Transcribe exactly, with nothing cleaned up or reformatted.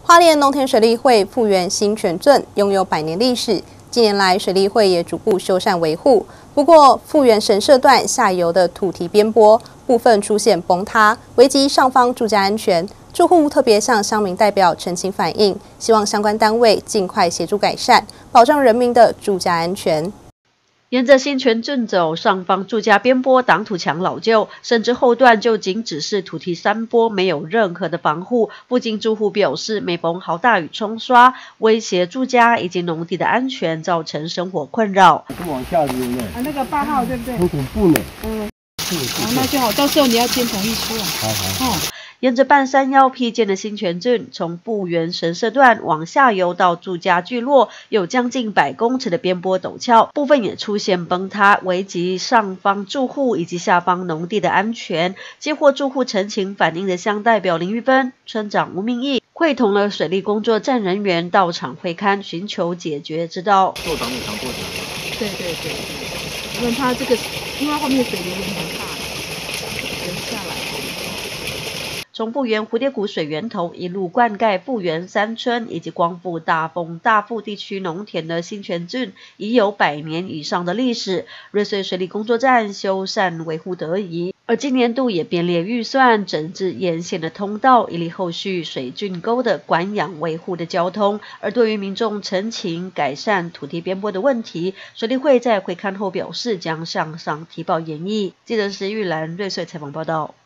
花莲农田水利会复原新泉圳拥有百年历史，近年来水利会也逐步修缮维护。不过，复原神社段下游的土堤边坡部分出现崩塌，危及上方住家安全。住户特别向乡民代表陈情反映，希望相关单位尽快协助改善，保障人民的住家安全。 沿着新泉圳走，上方住家边坡挡土墙老旧，甚至后段就仅只是土堤山坡，没有任何的防护。附近住户表示，每逢好大雨冲刷，威胁住家以及农地的安全，造成生活困扰。 往下流呢？ 啊，那个八号对不对？ 很恐怖呢。 嗯，好，那就好，到时候你要签同意书啊。 好好。 哦。 沿着半山腰辟建的新泉圳，从复原神社段往下游到住家聚落，有将近百公尺的边坡陡峭，部分也出现崩塌，危及上方住户以及下方农地的安全。接获住户陈情反映的乡代表林玉芬、村长吴明义，会同了水利工作站人员到场会勘，寻求解决之道。 做挡土墙过程。 对对对对，因为它这个，因为后面水流也很大，流下来。 从复原蝴蝶谷水源头一路灌溉复原山村以及光复大丰、大富地区农田的新泉圳，已有百年以上的历史。瑞穗水利工作站修缮维护得宜，而今年度也编列预算整治沿线的通道，以利后续水圳沟的管养维护的交通。而对于民众陈情改善土地边坡的问题，水利会在会勘后表示将向上提报研议。记者石玉兰瑞穗采访报道。